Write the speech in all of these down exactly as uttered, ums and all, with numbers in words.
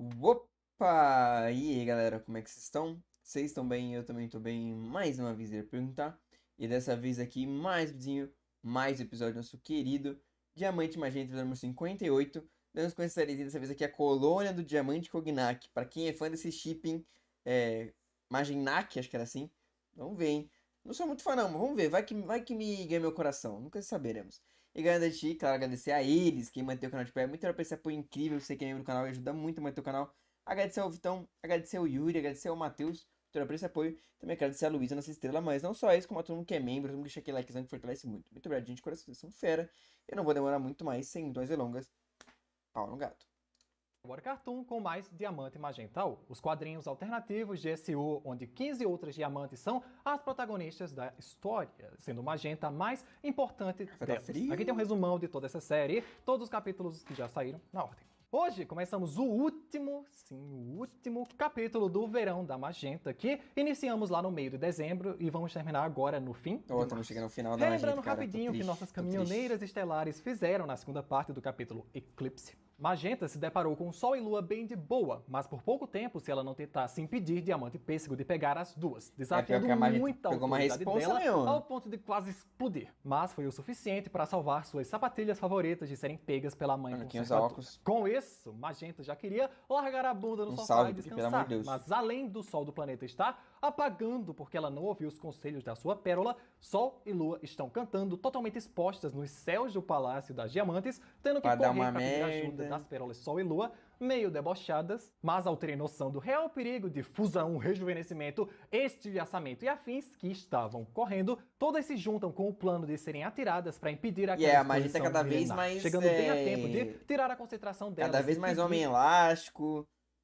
Opa! E aí, galera, como é que vocês estão? Vocês estão bem? Eu também estou bem. Mais uma vez ia perguntar. E dessa vez aqui, mais um vizinho, mais um episódio do nosso querido Diamante Magenta número cinquenta e oito. Dando conheceria dessa vez aqui a colônia do Diamante Cognac. Para quem é fã desse shipping, é, Maginac, acho que era assim. Vamos ver, hein? Não sou muito fã não, mas vamos ver. Vai que, vai que me ganha meu coração. Nunca saberemos. E galera, de claro, agradecer a eles, quem mantém o canal de pé. Muito obrigado por esse apoio incrível. Você que é membro do canal e ajuda muito a manter o canal. Agradecer ao Vitão, agradecer ao Yuri, agradecer ao Matheus por esse apoio. Também agradecer a Luísa, nossa estrela, mas não só isso, como a todo mundo que é membro, todo mundo que deixa aquele likezão que fortalece muito. Muito obrigado, gente, coração, vocês são fera. Eu não vou demorar muito mais, sem muito mais delongas. Pau no gato. Agora Cartoon com mais Diamante Magenta U, os quadrinhos alternativos de S U, onde quinze outras diamantes são as protagonistas da história, sendo Magenta a mais importante Tá delas. frio? Aqui tem um resumão de toda essa série, todos os capítulos que já saíram na ordem. Hoje começamos o último, sim, o último capítulo do Verão da Magenta, que iniciamos lá no meio de dezembro e vamos terminar agora no fim Ó, de estamos março. chegando no final da Relembrando Magenta, cara. Tô rapidinho o que triste, nossas tô caminhoneiras triste. estelares fizeram na segunda parte do capítulo Eclipse. Magenta se deparou com Sol e Lua bem de boa, mas por pouco tempo se ela não tentasse impedir Diamante e Pêssego de pegar as duas, desafiando que a Magenta muito a pegou uma autoridade responsa, dela meu. ao ponto de quase explodir. Mas foi o suficiente para salvar suas sapatilhas favoritas de serem pegas pela mãe Mano, quem usa conservadora. óculos? Com isso, Magenta já queria largar a bunda no Um sofá salve, e porque, pelo amor descansar, de Deus. mas além do Sol do planeta estar apagando porque ela não ouviu os conselhos da sua pérola, Sol e Lua estão cantando totalmente expostas nos céus do Palácio das Diamantes, tendo que Pra dar correr uma para pedir ajuda merda. das pérolas Sol e Lua, meio debochadas, mas ao terem noção do real perigo de fusão, rejuvenescimento, estilhaçamento e afins que estavam correndo, todas se juntam com o plano de serem atiradas para impedir aquela E é, a Magenta é exposição cada vez milenar, mais, chegando bem a é, tempo de tirar a concentração delas Cada vez e mais pedir Homem Elástico,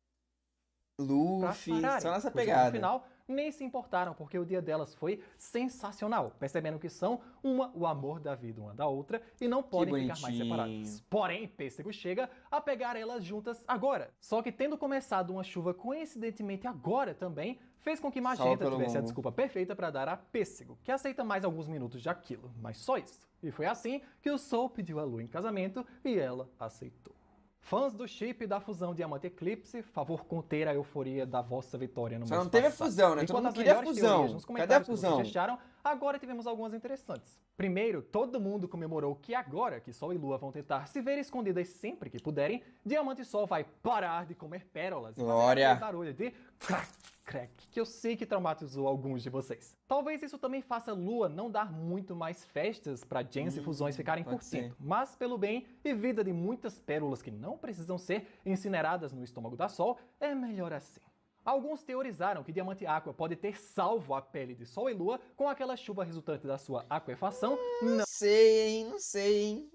pra Luffy, pararem, só nessa coisa que pegada. no final nem se importaram, porque o dia delas foi sensacional, percebendo que são uma o amor da vida uma da outra e não podem ficar mais bonitinho. separadas. Porém, Pêssego chega a pegar elas juntas agora. Só que tendo começado uma chuva coincidentemente agora também, fez com que Salve Magenta pelo tivesse a mundo. desculpa perfeita para dar a Pêssego, que aceita mais alguns minutos daquilo, mas só isso. E foi assim que o Sol pediu a Lua em casamento e ela aceitou. Fãs do chip da fusão Diamante Eclipse, favor conter a euforia da vossa vitória no Só mês não teve a passado. fusão, né? Todo Enquanto mundo as queria a melhores fusão. teorias nos Cadê a comentários que fusão? vocês deixaram, agora tivemos algumas interessantes. Primeiro, todo mundo comemorou que agora que Sol e Lua vão tentar se ver escondidas sempre que puderem, Diamante e Sol vai parar de comer pérolas e fazer Glória. aquele barulho de crack, crack, que eu sei que traumatizou alguns de vocês. Talvez isso também faça Lua não dar muito mais festas para Gems e Hum, fusões ficarem pode curtindo, ser. mas pelo bem e vida de muitas pérolas que não precisam ser incineradas no estômago da Sol, é melhor assim. Alguns teorizaram que Diamante Aqua pode ter salvo a pele de Sol e Lua com aquela chuva resultante da sua aquefação, Não sei, hein? Não sei, hein?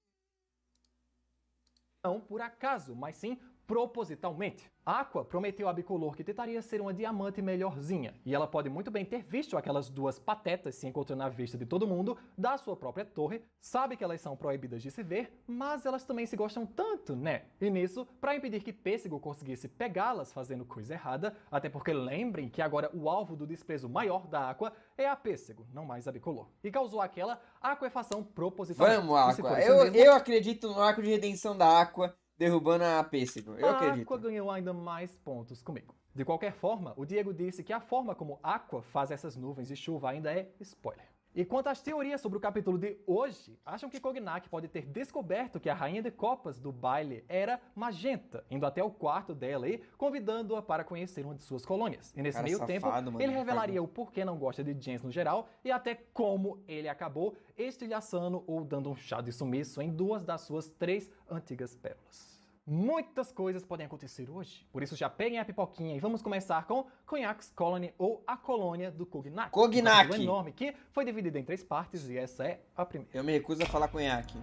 não por acaso, mas sim propositalmente. A Aqua prometeu a Bicolor que tentaria ser uma diamante melhorzinha, e ela pode muito bem ter visto aquelas duas patetas se encontrando à vista de todo mundo da sua própria torre, sabe que elas são proibidas de se ver, mas elas também se gostam tanto, né? E nisso, para impedir que Pêssego conseguisse pegá-las fazendo coisa errada, até porque lembrem que agora o alvo do desprezo maior da Aqua é a Pêssego, não mais a Bicolor, e causou aquela aquefação propositalmente. Vamos, E se Aqua. for isso Eu, mesmo, eu acredito no arco de redenção da Aqua derrubando a Pêssego. Eu a acredito. Aqua ganhou ainda mais pontos comigo. De qualquer forma, o Diego disse que a forma como Aqua faz essas nuvens de chuva ainda é spoiler. E quanto às teorias sobre o capítulo de hoje, acham que Cognac pode ter descoberto que a rainha de copas do baile era Magenta, indo até o quarto dela e convidando-a para conhecer uma de suas colônias. E nesse Cara meio safado, tempo, mano. ele revelaria o porquê não gosta de Gems no geral e até como ele acabou estilhaçando ou dando um chá de sumiço em duas das suas três antigas pérolas. Muitas coisas podem acontecer hoje, por isso já peguem a pipoquinha e vamos começar com Cognac's Colony, ou a colônia do Cognac. Cognac! Um capítulo enorme que foi dividido em três partes e essa é a primeira. Eu me recuso a falar conhaque.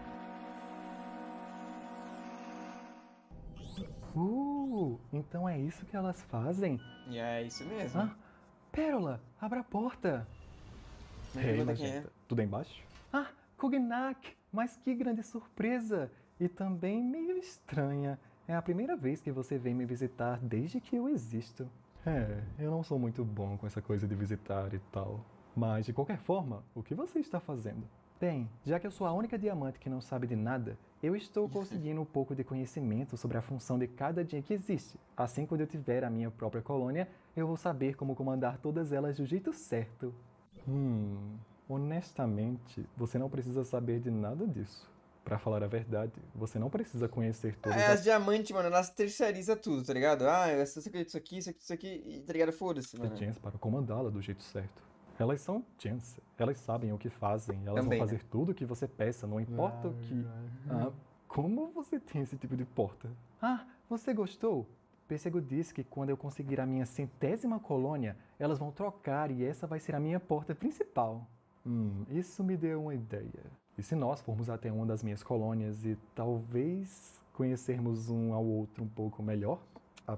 Uh, então é isso que elas fazem? E é isso mesmo. Ah, Pérola, abra a porta. Me Ei, pergunta quem é. Magenta, tudo aí embaixo? Ah, Cognac, mas que grande surpresa! E também meio estranha. É a primeira vez que você vem me visitar desde que eu existo. É, eu não sou muito bom com essa coisa de visitar e tal. Mas, de qualquer forma, o que você está fazendo? Bem, já que eu sou a única diamante que não sabe de nada, Eu estou conseguindo um pouco de conhecimento sobre a função de cada dia que existe. Assim, quando eu tiver a minha própria colônia, eu vou saber como comandar todas elas do jeito certo. Hum, honestamente, você não precisa saber de nada disso. Pra falar a verdade, você não precisa conhecer todas É, as... as diamantes, mano, elas terceirizam tudo, tá ligado? Ah, eu sei disso aqui, isso aqui, isso aqui, e, tá ligado? Foda-se, mano. Gens para comandá-la do jeito certo. Elas são Gens, elas sabem o que fazem, elas Também, vão né? fazer tudo o que você peça, não importa o que... Ah, como você tem esse tipo de porta? Ah, você gostou? Pêssego disse que quando eu conseguir a minha centésima colônia, elas vão trocar e essa vai ser a minha porta principal. Hum, isso me deu uma ideia. E se nós formos até uma das minhas colônias e talvez conhecermos um ao outro um pouco melhor? A...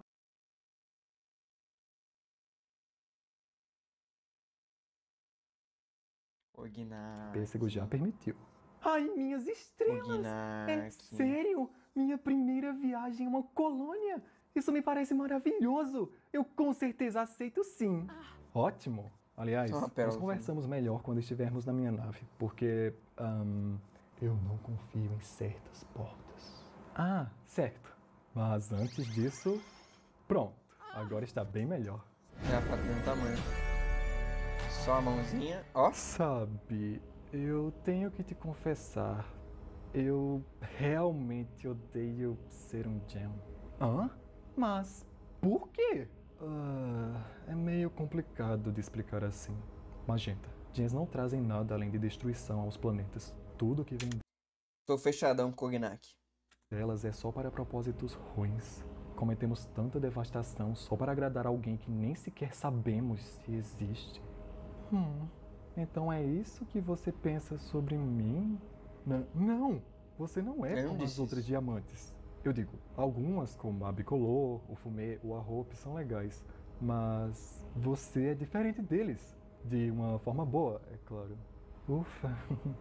Pêssego já Ognak. permitiu. Ai, minhas estrelas! É Ognak. sério? Minha primeira viagem a uma colônia? Isso me parece maravilhoso! Eu com certeza aceito sim! Ótimo! Aliás, Só uma nós pérola, conversamos melhor quando estivermos na minha nave, porque ahn, eu não confio em certas portas. Ah, certo. Mas antes disso, pronto. Agora está bem melhor. Já tá do mesmo tamanho. Só a mãozinha, ó. Sabe, eu tenho que te confessar, eu realmente odeio ser um Gem. Hã? Mas por quê? Ah, é meio complicado de explicar assim. Magenta, Gens não trazem nada além de destruição aos planetas. Tudo que vem Tô fechadão com o Ognak. delas é só para propósitos ruins. Cometemos tanta devastação só para agradar alguém que nem sequer sabemos se existe. Hum, então é isso que você pensa sobre mim? Não, não, você não é Eu não como as disse outras isso. diamantes. Eu digo, algumas como a Bicolor, o Fumê ou a Hope são legais, mas você é diferente deles. De uma forma boa, é claro. Ufa!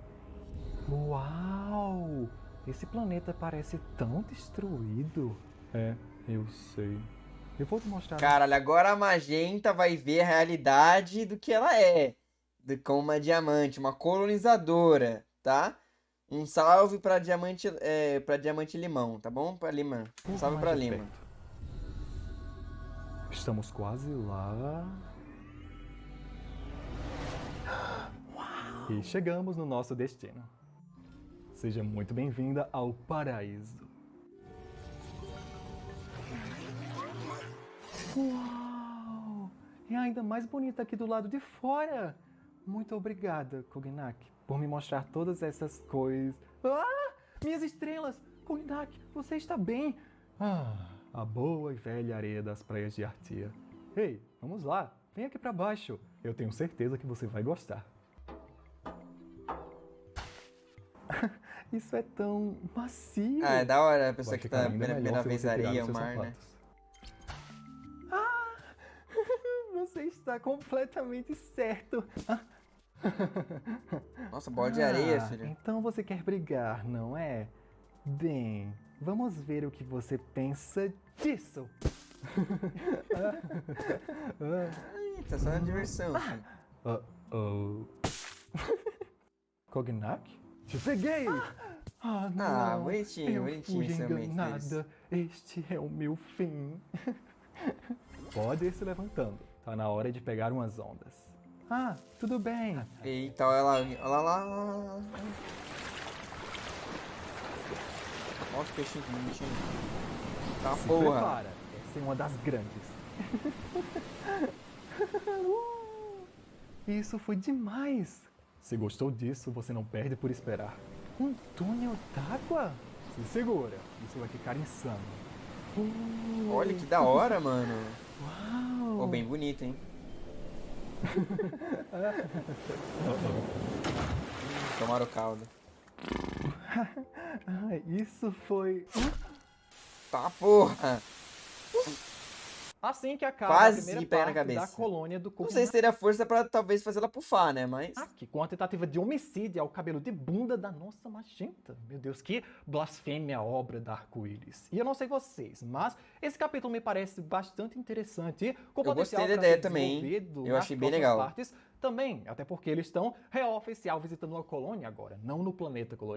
Uau! Esse planeta parece tão destruído. É, eu sei. Eu vou te mostrar... Caralho, agora a Magenta vai ver a realidade do que ela é. De, como uma diamante, uma colonizadora, tá? Um salve pra diamante, é, pra diamante limão, tá bom? Pra Lima. pouco Salve mais pra de Lima. perto. Estamos quase lá. E chegamos no nosso destino. Seja muito bem-vinda ao paraíso. Uau! É ainda mais bonita aqui do lado de fora. Muito obrigada, Cognac, por me mostrar todas essas coisas. Ah! Minhas estrelas! Cognac, você está bem? Ah, a boa e velha areia das praias de Artia. Ei, vamos lá. Vem aqui pra baixo. Eu tenho certeza que você vai gostar. Isso é tão macio. Ah, é da hora a pessoa Vai que ficar tá ainda pela melhor primeira se vez você tirar areia, os o seus mar, né? sapatos. Ah! Você está completamente certo. Ah. Nossa, bola de areia, Ah, filho. então você quer brigar, não é? Bem, vamos ver o que você pensa disso. Ih, tá só na diversão, filho. Uh oh. Cognac? Te peguei! Ah, não! Ah, bonitinho, eu bonitinho fui esse momento enganada. Este é o meu fim. Pode ir se levantando. Tá na hora de pegar umas ondas. Ah, tudo bem. Eita, olha lá, olha lá, lá, lá, lá. Olha que peixinho bonitinho. Tá Se porra. prepara, essa é uma das grandes. Uh, Isso foi demais! Se gostou disso, você não perde por esperar. Um túnel d'água? Se segura, isso vai ficar insano. Uh, Olha que da hora, mano. Uau! Pô, bem bonito, hein? Tomaram o caldo. Ah, isso foi... Tá porra. Assim que acaba Quase a primeira pega na parte da cabeça. colônia do Não Cognac. sei se teria força pra talvez fazer ela pufar, né? Mas. Aqui, com a tentativa de homicídio ao cabelo de bunda da nossa Magenta. Meu Deus, que blasfêmia a obra da Arco-Íris. E eu não sei vocês, mas esse capítulo me parece bastante interessante e com Eu potencial gostei da para ideia ser também, hein? desenvolvido Eu nas achei bem próximas legal. partes também, até porque eles estão real oficial visitando uma colônia agora, não no planeta colorido.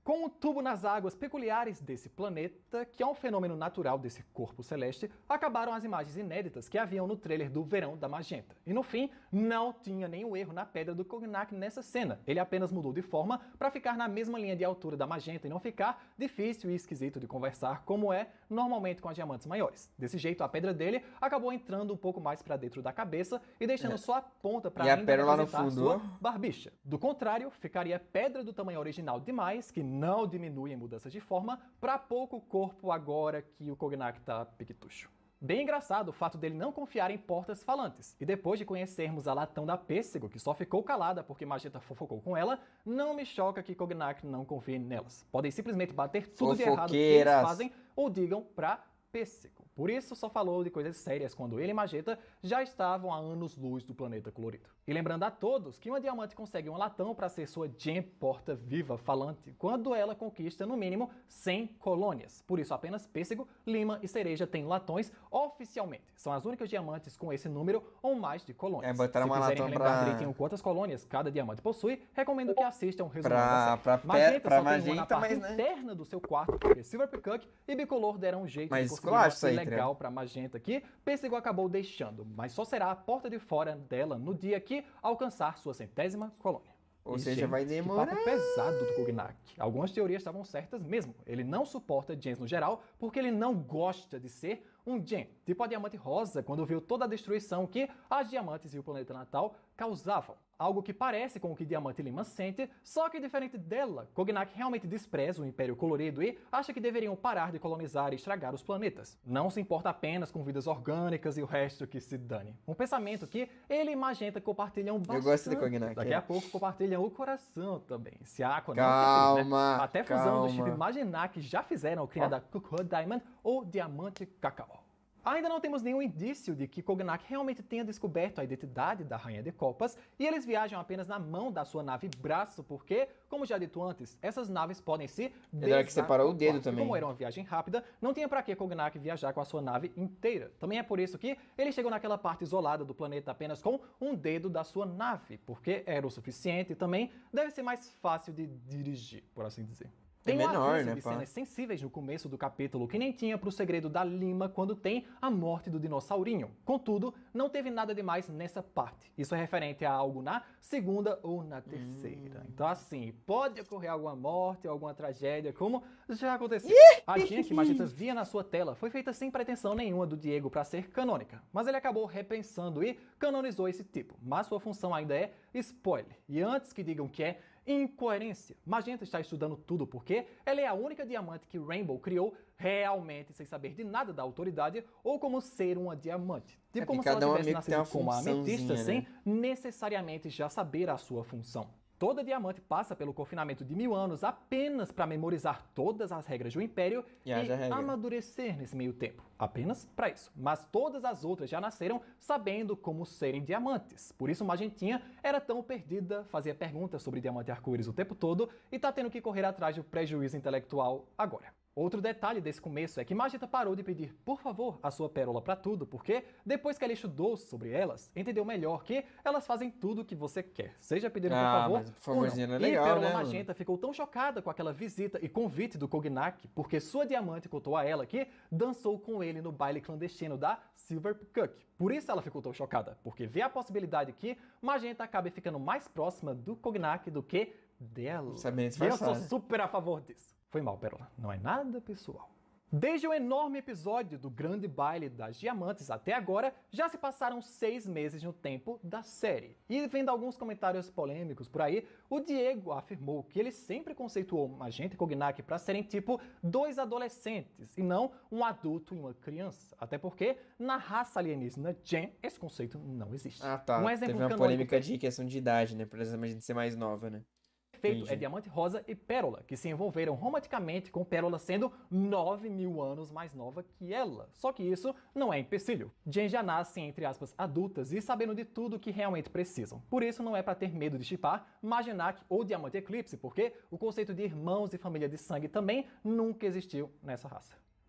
Com um tubo nas águas peculiares desse planeta, que é um fenômeno natural desse corpo celeste, acabaram as imagens inéditas que haviam no trailer do Verão da Magenta. E no fim, não tinha nenhum erro na pedra do Cognac nessa cena. Ele apenas mudou de forma para ficar na mesma linha de altura da Magenta e não ficar difícil e esquisito de conversar, como é normalmente com as diamantes maiores. Desse jeito, a pedra dele acabou entrando um pouco mais para dentro da cabeça e deixando é. só a ponta para ainda representar sua barbicha. Do contrário, ficaria pedra do tamanho original demais, que não diminui em mudanças de forma, para pouco corpo agora que o Cognac tá piquetucho. Bem engraçado o fato dele não confiar em portas falantes. E depois de conhecermos a Latão da Pêssego, que só ficou calada porque Magenta fofocou com ela, não me choca que Cognac não confie nelas. Podem simplesmente bater tudo de errado que eles fazem ou digam pra Pêssego. Por isso só falou de coisas sérias quando ele e Magenta já estavam a anos-luz do planeta colorido. E lembrando a todos que uma diamante consegue um latão para ser sua gem porta-viva falante quando ela conquista no mínimo cem colônias. Por isso apenas Pêssego, Lima e Cereja têm latões oficialmente. São as únicas diamantes com esse número ou mais de colônias. É, botar Se uma quiserem latão relembrar pra... direitinho quantas colônias cada diamante possui, recomendo que assistam o resumo pra, da pra, série. Magenta pra só Magenta, tem uma na parte mas, né? interna do seu quarto, porque Silver Peacock e Bicolor deram um jeito Mas de conseguir eu acho isso aí, legal para Magenta que Pêssego acabou deixando, mas só será a porta de fora dela no dia que alcançar sua centésima colônia. Ou E, seja, gente, vai demorar. Que papo pesado do Cognac. Algumas teorias estavam certas mesmo. Ele não suporta gens no geral porque ele não gosta de ser um gen, tipo a diamante rosa, quando viu toda a destruição que as diamantes e o planeta natal causavam. Algo que parece com o que Diamante Lima sente, só que diferente dela, Cognac realmente despreza o Império Colorido e acha que deveriam parar de colonizar e estragar os planetas. Não se importa apenas com vidas orgânicas e o resto que se dane. Um pensamento que ele e Magenta compartilham bastante. Eu gosto de Cognac. Daqui é. a pouco compartilham o coração também. Se a Aqua Calma, não quer, né? Até fusão calma. do chip Maginac já fizeram criar da Cocoa Diamond ou Diamante Cacau. Ainda não temos nenhum indício de que Cognac realmente tenha descoberto a identidade da Rainha de Copas e eles viajam apenas na mão da sua nave braço porque, como já dito antes, essas naves podem se Era que separou o dedo desacoplar. também. E como era uma viagem rápida, não tinha pra que Cognac viajar com a sua nave inteira. Também é por isso que ele chegou naquela parte isolada do planeta apenas com um dedo da sua nave, porque era o suficiente e também deve ser mais fácil de dirigir, por assim dizer. Tem é um menor, aviso né, de pá? cenas sensíveis no começo do capítulo que nem tinha pro segredo da Lima quando tem a morte do dinossaurinho. Contudo, não teve nada demais nessa parte. Isso é referente a algo na segunda ou na terceira. Hum. Então assim, pode ocorrer alguma morte, alguma tragédia, como já aconteceu. A Jean que Magenta via na sua tela foi feita sem pretensão nenhuma do Diego para ser canônica. Mas ele acabou repensando e canonizou esse tipo. Mas sua função ainda é spoiler. E antes que digam que é incoerência, Magenta está estudando tudo porque ela é a única diamante que Rainbow criou realmente sem saber de nada da autoridade ou como ser uma diamante. Tipo É como que se ela cada um tivesse meio que tem nascido uma como uma ametista funçãozinha, sem né? necessariamente já saber a sua função. Toda diamante passa pelo confinamento de mil anos apenas para memorizar todas as regras do Império E e haja regra. amadurecer nesse meio tempo. Apenas para isso. Mas todas as outras já nasceram sabendo como serem diamantes. Por isso Magentinha era tão perdida, fazia perguntas sobre diamante arco-íris o tempo todo e tá tendo que correr atrás do prejuízo intelectual agora. Outro detalhe desse começo é que Magenta parou de pedir, por favor, a sua pérola pra tudo, porque depois que ela estudou sobre elas, entendeu melhor que elas fazem tudo o que você quer, seja pedindo Ah, por favor mas por favorzinho ou não. é legal, e Pérola né, Magenta ficou tão chocada com aquela visita e convite do Cognac, porque sua diamante contou a ela que dançou com ele no baile clandestino da Silver Peacock. Por isso ela ficou tão chocada, porque vê a possibilidade que Magenta acabe ficando mais próxima do Cognac do que dela. Sabendo E eu disfarçar, sou né? super a favor disso. Foi mal, Pérola. Não é nada pessoal. Desde o enorme episódio do grande baile das diamantes até agora, já se passaram seis meses no tempo da série. E vendo alguns comentários polêmicos por aí, o Diego afirmou que ele sempre conceituou Magenta e Cognac para serem tipo dois adolescentes e não um adulto e uma criança. Até porque na raça alienígena Gen esse conceito não existe. Ah, tá. Um exemplo Teve uma canônico polêmica de questão de idade, né? Por exemplo, a gente ser mais nova, né? feito Entendi. é Diamante Rosa e Pérola, que se envolveram romanticamente com Pérola sendo nove mil anos mais nova que ela. Só que isso não é empecilho. Jen já nasce, entre aspas, adultas e sabendo de tudo que realmente precisam. Por isso não é pra ter medo de shippar Maginac ou Diamante Eclipse, porque o conceito de irmãos e família de sangue também nunca existiu nessa raça.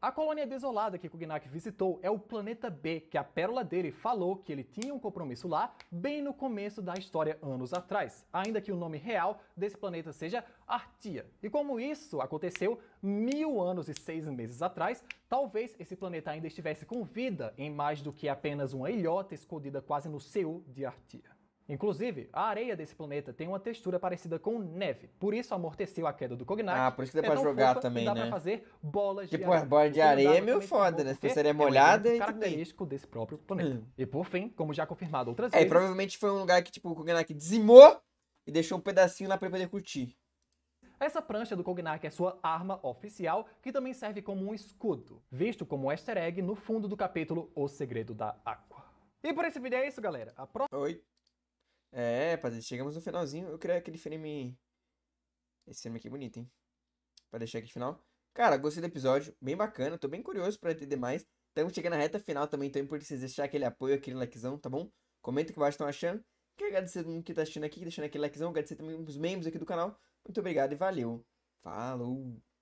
A colônia desolada que Cognach visitou é o planeta B, que a pérola dele falou que ele tinha um compromisso lá bem no começo da história anos atrás, ainda que o nome real desse planeta seja Artia. E como isso aconteceu mil anos e seis meses atrás, talvez esse planeta ainda estivesse com vida em mais do que apenas uma ilhota escondida quase no Seul de Artia. Inclusive, a areia desse planeta tem uma textura parecida com neve, por isso amorteceu a queda do Cognach. Ah, por isso que dá é pra tão jogar fofa também, e dá né? pra fazer bolas Tipo, de areia. a bola de O areia é Condado meio também foda, ficou né? Se porque fosse areia é um molhada, elemento aí tudo bem. característico desse próprio planeta. Hum. E por fim, como já confirmado outras É, e vezes, provavelmente foi um lugar que, tipo, o Cognach dizimou e deixou um pedacinho lá pra ele poder curtir. essa prancha do Cognach é sua arma oficial, que também serve como um escudo, visto como um easter egg no fundo do capítulo O Segredo da Aqua. E por esse vídeo é isso, galera. A próxima... Oi. É, rapaziada, chegamos no finalzinho. Eu queria aquele frame... Esse frame aqui é bonito, hein? Pra deixar aqui no final. Cara, gostei do episódio. Bem bacana. Tô bem curioso pra entender mais. Estamos chegando na reta final também. Então é importante vocês deixarem aquele apoio, aquele likezão, tá bom? Comenta aqui embaixo o que estão achando. Quero agradecer todo mundo que tá assistindo aqui, deixando aquele likezão. Agradecer também os membros aqui do canal. Muito obrigado e valeu. Falou!